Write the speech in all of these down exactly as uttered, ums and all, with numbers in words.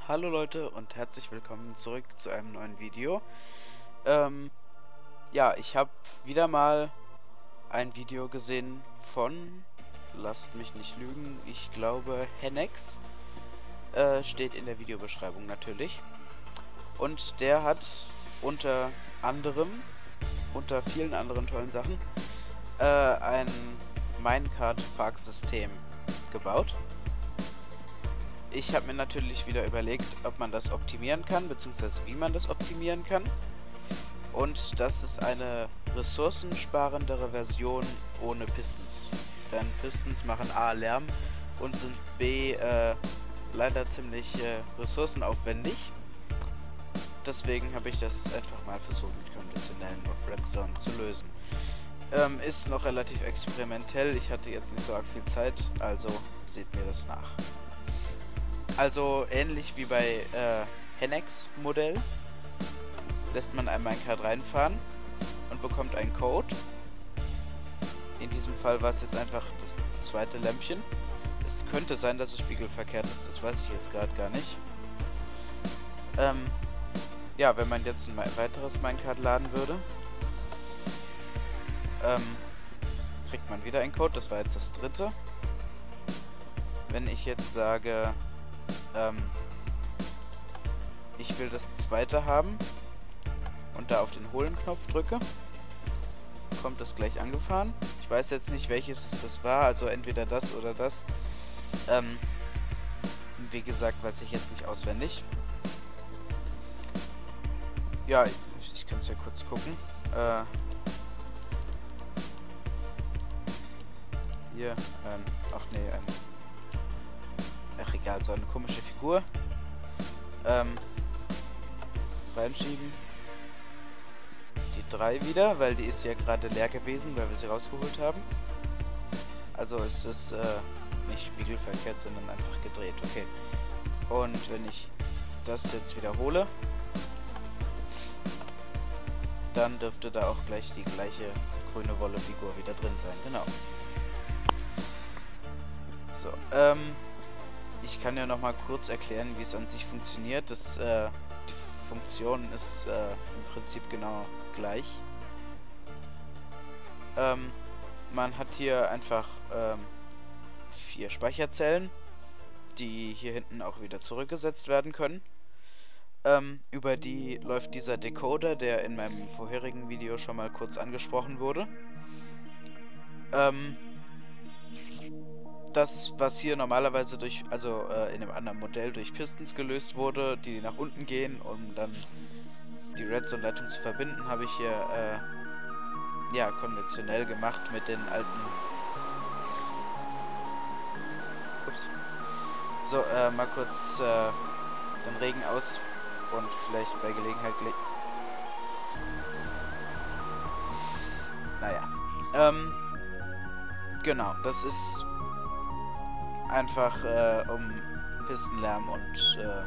Hallo Leute und herzlich willkommen zurück zu einem neuen Video. Ähm, ja, ich habe wieder mal ein Video gesehen von, lasst mich nicht lügen, ich glaube Hennex, äh, steht in der Videobeschreibung natürlich. Und der hat unter anderem, unter vielen anderen tollen Sachen, äh, ein Minecart-Parksystem gebaut. Ich habe mir natürlich wieder überlegt, ob man das optimieren kann, beziehungsweise wie man das optimieren kann. Und das ist eine ressourcensparendere Version ohne Pistons. Denn Pistons machen A Lärm und sind B äh, leider ziemlich äh, ressourcenaufwendig. Deswegen habe ich das einfach mal versucht mit konventionellen Redstone zu lösen. Ähm, ist noch relativ experimentell, ich hatte jetzt nicht so arg viel Zeit, also seht mir das nach. Also ähnlich wie bei äh, Hennex Modell lässt man ein Minecart reinfahren und bekommt einen Code. In diesem Fall war es jetzt einfach das zweite Lämpchen. Es könnte sein, dass es spiegelverkehrt ist, das weiß ich jetzt gerade gar nicht. Ähm, ja, wenn man jetzt ein weiteres Minecart laden würde, ähm, kriegt man wieder einen Code, das war jetzt das dritte. Wenn ich jetzt sage, ähm, ich will das zweite haben und da auf den Holen-Knopf drücke, kommt das gleich angefahren. Ich weiß jetzt nicht, welches es das war, also entweder das oder das. Ähm, wie gesagt, weiß ich jetzt nicht auswendig. Ja, ich, ich kann es ja kurz gucken. Äh, hier, ähm, ach nee, ähm, ach egal, so eine komische Figur. Ähm, reinschieben. Die drei wieder, weil die ist ja gerade leer gewesen, weil wir sie rausgeholt haben. Also es ist äh, nicht spiegelverkehrt, sondern einfach gedreht. Okay. Und wenn ich das jetzt wiederhole, dann dürfte da auch gleich die gleiche grüne Wolle-Figur wieder drin sein. Genau. So, ähm... ich kann ja noch mal kurz erklären, wie es an sich funktioniert. Das, äh, die Funktion ist äh, im Prinzip genau gleich. Ähm, man hat hier einfach ähm, vier Speicherzellen, die hier hinten auch wieder zurückgesetzt werden können. Ähm, über die läuft dieser Decoder, der in meinem vorherigen Video schon mal kurz angesprochen wurde. Ähm, Das, was hier normalerweise durch, also äh, in einem anderen Modell durch Pistons gelöst wurde, die nach unten gehen, um dann die Redstone-Leitung zu verbinden, habe ich hier äh, ja konventionell gemacht mit den alten. Ups. So, äh, mal kurz äh, den Regen aus und vielleicht bei Gelegenheit. Gele naja. Ähm, genau, das ist einfach äh, um Pistenlärm und äh,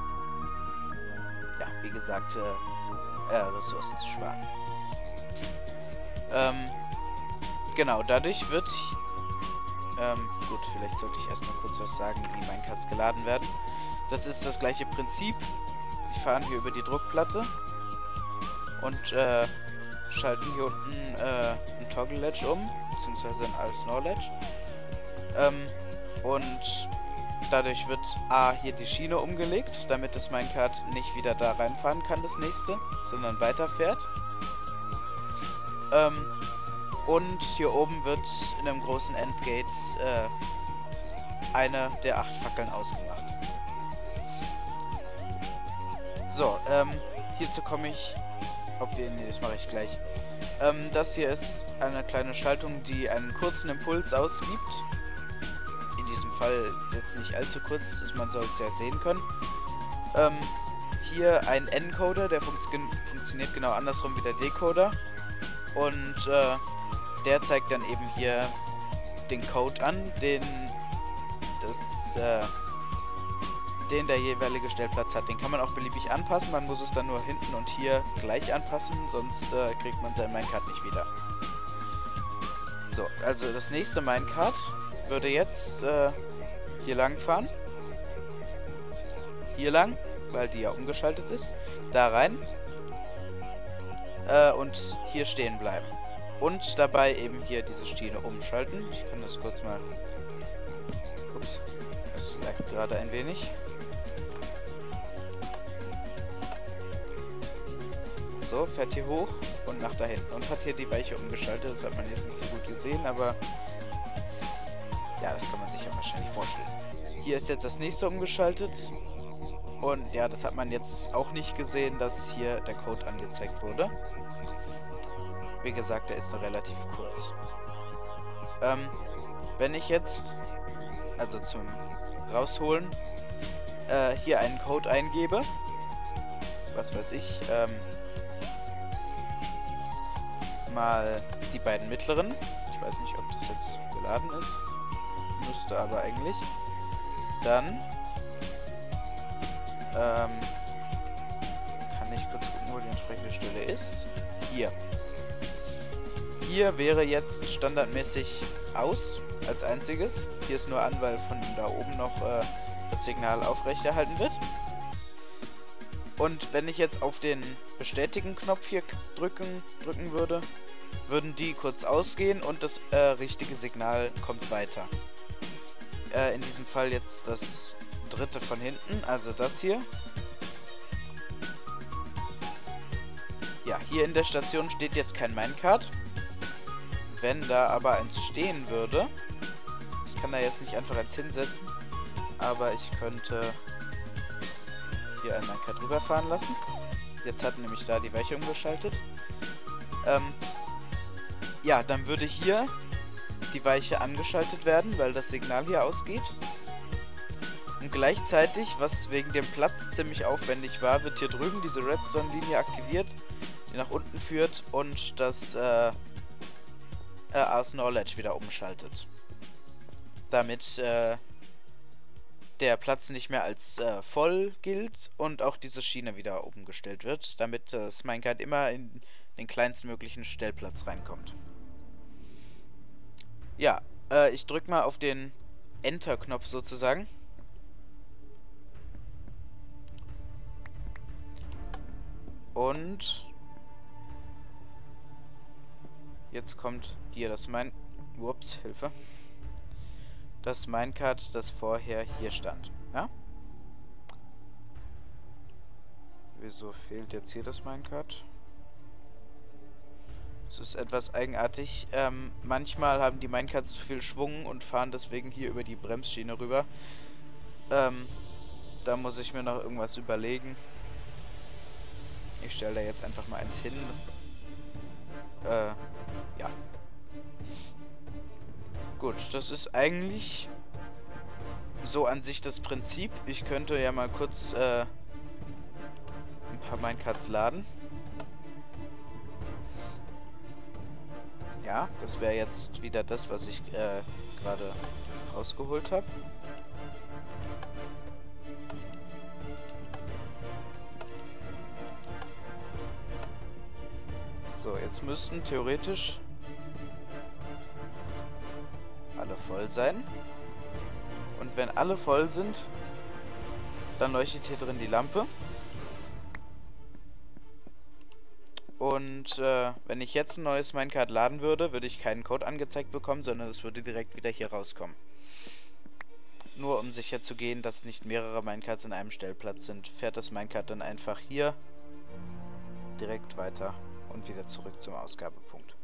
ja, wie gesagt, äh, äh, Ressourcen zu sparen. Ähm, genau, dadurch wird, ähm, gut, vielleicht sollte ich erstmal kurz was sagen, wie Minecarts geladen werden. Das ist das gleiche Prinzip. Die fahren hier über die Druckplatte und äh, schalten hier unten äh, ein Toggle Ledge um, beziehungsweise ein All-Snow Ledge. Ähm, Und dadurch wird A hier die Schiene umgelegt, damit das Minecart nicht wieder da reinfahren kann, das nächste, sondern weiterfährt. Ähm, und hier oben wird in einem großen Endgate äh, eine der acht Fackeln ausgemacht. So, ähm, hierzu komme ich, ob wir, nee, das mache ich gleich. Ähm, das hier ist eine kleine Schaltung, die einen kurzen Impuls ausgibt. In diesem Fall jetzt nicht allzu kurz ist, man soll es ja sehen können. Ähm, hier ein Encoder, der funktio funktioniert genau andersrum wie der Decoder. Und äh, der zeigt dann eben hier den Code an, den, das, äh, den der jeweilige Stellplatz hat. Den kann man auch beliebig anpassen, man muss es dann nur hinten und hier gleich anpassen, sonst äh, kriegt man sein Minecart nicht wieder. So, also das nächste Minecart würde jetzt äh, hier lang fahren. hier lang, weil die ja umgeschaltet ist. Da rein. Äh, und hier stehen bleiben. Und dabei eben hier diese Schiene umschalten. Ich kann das kurz mal... Ups, das lag gerade ein wenig. So, fährt hier hoch und nach da hinten. Und hat hier die Weiche umgeschaltet. Das hat man jetzt nicht so gut gesehen, aber... Ja, das kann man sich ja wahrscheinlich vorstellen. Hier ist jetzt das nächste umgeschaltet. Und ja, das hat man jetzt auch nicht gesehen, dass hier der Code angezeigt wurde. Wie gesagt, der ist noch relativ kurz. Ähm, wenn ich jetzt, also zum Rausholen, äh, hier einen Code eingebe, was weiß ich, ähm, mal die beiden mittleren, ich weiß nicht, ob das jetzt geladen ist, müsste aber eigentlich, dann, ähm, kann ich kurz gucken, wo die entsprechende Stelle ist. Hier. Hier wäre jetzt standardmäßig aus, als einziges. Hier ist nur an, weil von da oben noch äh, das Signal aufrechterhalten wird. Und wenn ich jetzt auf den Bestätigen-Knopf hier drücken, drücken würde, würden die kurz ausgehen und das äh, richtige Signal kommt weiter. Äh, in diesem Fall jetzt das dritte von hinten, also das hier. Ja, hier in der Station steht jetzt kein Minecart. Wenn da aber eins stehen würde, ich kann da jetzt nicht einfach eins hinsetzen, aber ich könnte hier ein Minecart rüberfahren lassen. Jetzt hat nämlich da die Weiche umgeschaltet. Ähm, ja, dann würde hier die Weiche angeschaltet werden, weil das Signal hier ausgeht. Und gleichzeitig, was wegen dem Platz ziemlich aufwendig war, wird hier drüben diese Redstone-Linie aktiviert, die nach unten führt und das äh, äh, Ars Knowledge wieder umschaltet. Damit äh, der Platz nicht mehr als äh, voll gilt und auch diese Schiene wieder umgestellt wird, damit das Minecart immer in den kleinstmöglichen Stellplatz reinkommt. Ja, äh, ich drücke mal auf den Enter-Knopf sozusagen. Und jetzt kommt hier das Min... Ups, Hilfe. Das Minecart, das vorher hier stand. Ja? Wieso fehlt jetzt hier das Minecart? Es ist etwas eigenartig. Ähm, manchmal haben die Minecarts zu viel Schwung und fahren deswegen hier über die Bremsschiene rüber. Ähm, da muss ich mir noch irgendwas überlegen. Ich stelle da jetzt einfach mal eins hin. Äh, ja. Gut, das ist eigentlich so an sich das Prinzip. Ich könnte ja mal kurz äh, ein paar Minecarts laden. Ja, das wäre jetzt wieder das, was ich äh, gerade rausgeholt habe. So, jetzt müssten theoretisch alle voll sein. Und wenn alle voll sind, dann leuchtet hier drin die Lampe. Und äh, wenn ich jetzt ein neues Minecart laden würde, würde ich keinen Code angezeigt bekommen, sondern es würde direkt wieder hier rauskommen. Nur um sicher zu gehen, dass nicht mehrere Minecarts in einem Stellplatz sind, fährt das Minecart dann einfach hier direkt weiter und wieder zurück zum Ausgabepunkt.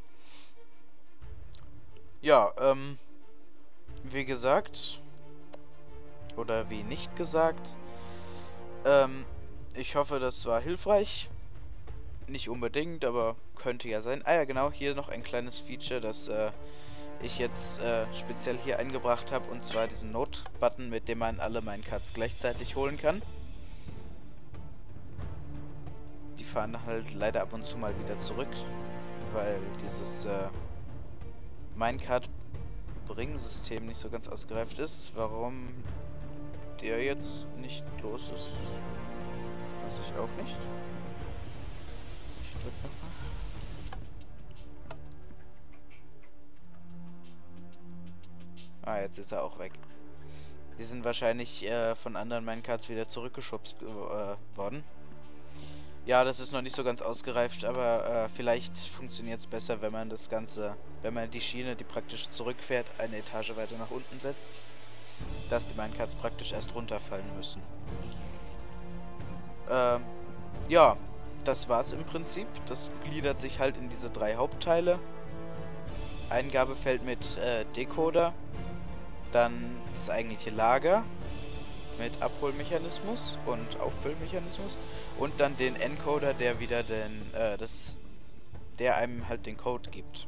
Ja, ähm, wie gesagt, oder wie nicht gesagt, ähm, ich hoffe, das war hilfreich. Nicht unbedingt, aber könnte ja sein. Ah ja, genau, hier noch ein kleines Feature, das äh, ich jetzt äh, speziell hier eingebracht habe, und zwar diesen Note-Button, mit dem man alle Minecarts gleichzeitig holen kann. Die fahren halt leider ab und zu mal wieder zurück, weil dieses äh, Minecart-Bring-System nicht so ganz ausgereift ist. Warum der jetzt nicht los ist, weiß ich auch nicht. Ah, jetzt ist er auch weg. Die sind wahrscheinlich äh, von anderen Minecarts wieder zurückgeschubst äh, worden. Ja, das ist noch nicht so ganz ausgereift, aber äh, vielleicht funktioniert es besser, wenn man das Ganze, wenn man die Schiene, die praktisch zurückfährt, eine Etage weiter nach unten setzt, dass die Minecarts praktisch erst runterfallen müssen. Ähm, ja, das war's im Prinzip. Das gliedert sich halt in diese drei Hauptteile. Eingabefeld mit äh, Decoder, dann das eigentliche Lager mit Abholmechanismus und Auffüllmechanismus und dann den Encoder, der wieder den, äh, das, der einem halt den Code gibt.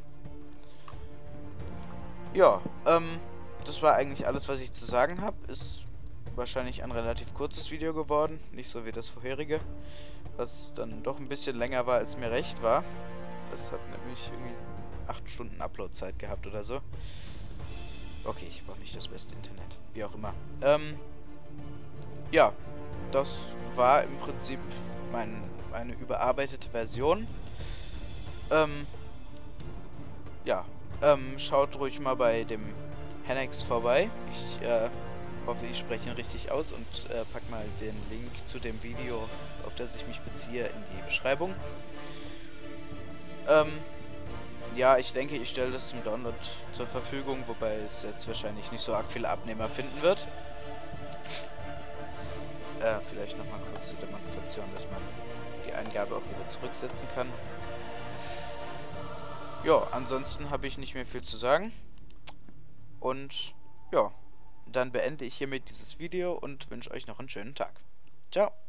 Ja, ähm, das war eigentlich alles, was ich zu sagen habe. Ist wahrscheinlich ein relativ kurzes Video geworden, nicht so wie das vorherige, was dann doch ein bisschen länger war, als mir recht war. Das hat nämlich irgendwie acht Stunden Uploadzeit gehabt oder so. Okay, ich brauche nicht das beste Internet, wie auch immer. Ähm, ja, das war im Prinzip mein, eine überarbeitete Version. Ähm, ja, ähm, schaut ruhig mal bei dem Hennex vorbei. Ich äh, hoffe, ich spreche ihn richtig aus und äh, pack mal den Link zu dem Video, auf das ich mich beziehe, in die Beschreibung. Ähm, ja, ich denke, ich stelle das zum Download zur Verfügung, wobei es jetzt wahrscheinlich nicht so arg viele Abnehmer finden wird. Äh, vielleicht nochmal kurz zur Demonstration, dass man die Eingabe auch wieder zurücksetzen kann. Ja, ansonsten habe ich nicht mehr viel zu sagen. Und ja, dann beende ich hiermit dieses Video und wünsche euch noch einen schönen Tag. Ciao!